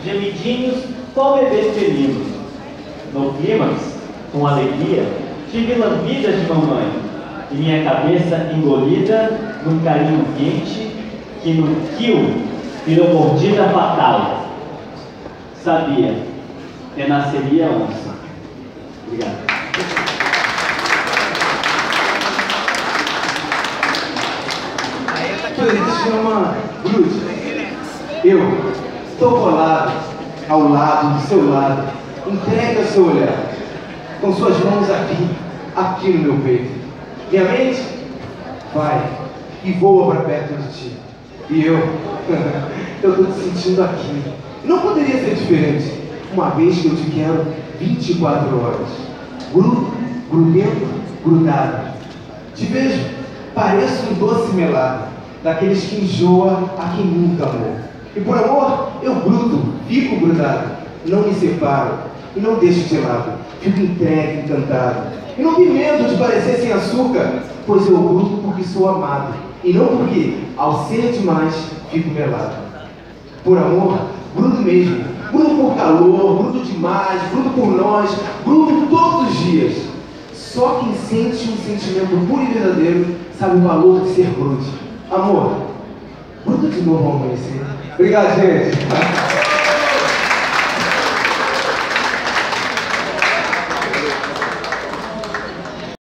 gemidinhos, qual bebês felinos. No clímax, com alegria, tive lambidas de mamãe, e minha cabeça engolida num carinho quente, que no quio virou mordida fatal. Sabia, renasceria onça. Obrigado. Ele se chama Grude. Eu estou colado ao lado, do seu lado. Entrega o seu olhar, com suas mãos aqui no meu peito. Minha mente vai e voa para perto de ti. E eu estou te sentindo aqui. Não poderia ser diferente, uma vez que eu te quero 24 horas. Grudento, grudado. Te vejo, pareço um doce melado, daqueles que enjoa a quem nunca amou. E por amor, eu grudo, fico grudado, não me separo e não deixo de lado. Fico entregue, encantado. E não tenho medo de parecer sem açúcar, pois eu grudo porque sou amado, e não porque, ao ser demais, fico melado. Por amor, grudo mesmo. Grudo por calor, grudo demais, grudo por nós, grudo todos os dias. Só quem sente um sentimento puro e verdadeiro sabe o valor de ser grude. Amor, gruda de novo ao amanhecer. Obrigado, gente.